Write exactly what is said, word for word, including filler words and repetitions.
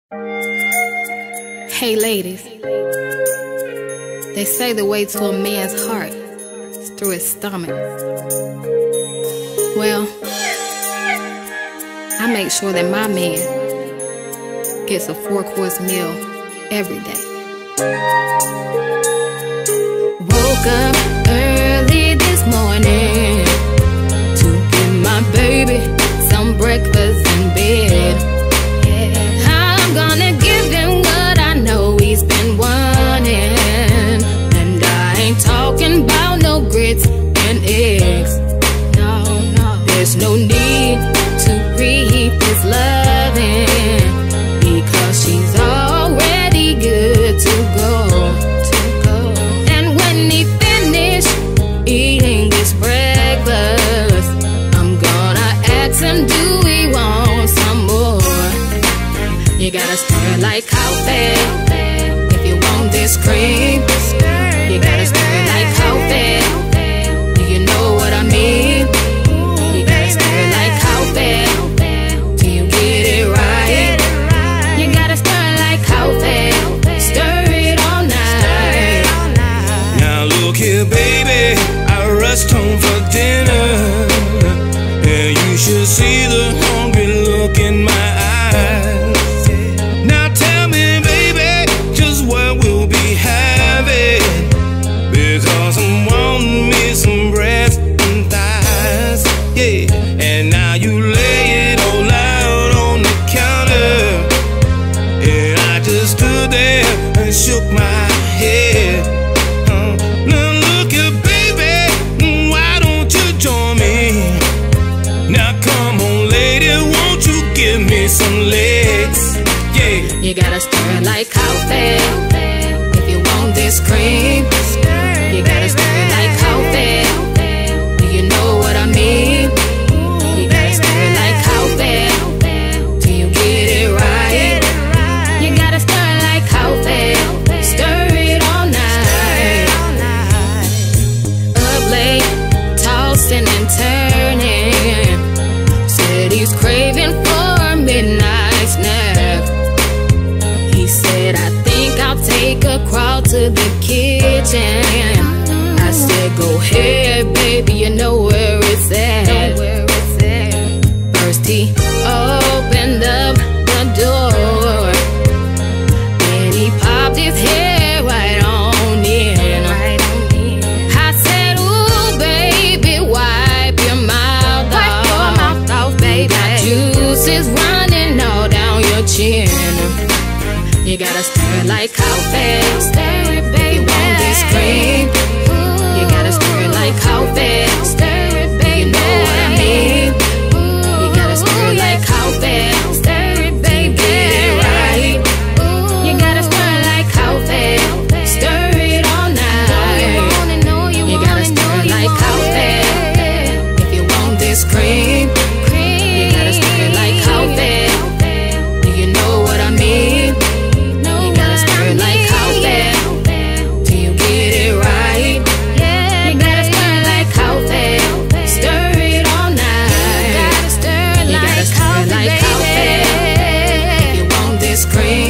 Hey ladies, they say the way to a man's heart is through his stomach. Well, I make sure that my man gets a four-course meal every day. Woke up early this morning to give my baby some breakfast in bed. I'm gonna give him what I know he's been wanting, and I ain't talking about no grits and eggs. No, no, there's no need to reheat this loving, because she's already good to go, to go. And when he finished eating this breakfast, I'm gonna ask him, do we want some more? You gotta stir it like coffee if you want this cream. You gotta stir it like coffee. Do you know what I mean? You gotta stir it like coffee till you get it right. You gotta stir it like coffee. Stir it all night. Now look here, baby, I rushed home for dinner, and you should see the hungry look in my eyes. Because I'm wanting me some breast and thighs, yeah. And now you lay it all out on the counter, and I just stood there and shook my head. uh, Now look here, baby, why don't you join me? Now come on, lady, won't you give me some legs, yeah. You gotta stir it like coffee if you want this cream. You gotta stir it like coffee. Do you know what I mean? You gotta stir it like coffee till you get it right. You gotta stir it like coffee. Stir it all night. Up late, tossing and turning. Said he's craving for a midnight snack. He said, I think I'll take a crawl to the kitchen. I said, go ahead, baby, you know where it's at. First he opened up the door, then he popped his head right on in. I said, ooh, baby, wipe your mouth off. Wipe your mouth off, baby. That juice is running all down your chin. You gotta stir it like coffee. Stir it, baby. You want this cream? You gotta stir it like coffee. Stir it, baby. You know what I mean? You gotta stir it like coffee. Stir it, baby. Get it right. You gotta stir it like coffee. Stir it all night. You gotta stir it like coffee if you want this cream. You gotta stir it like coffee. Do you know what I mean? You gotta stir it like coffee till you get it right. You gotta stir it like coffee. Stir it all night. You gotta stir it like coffee if you want this cream.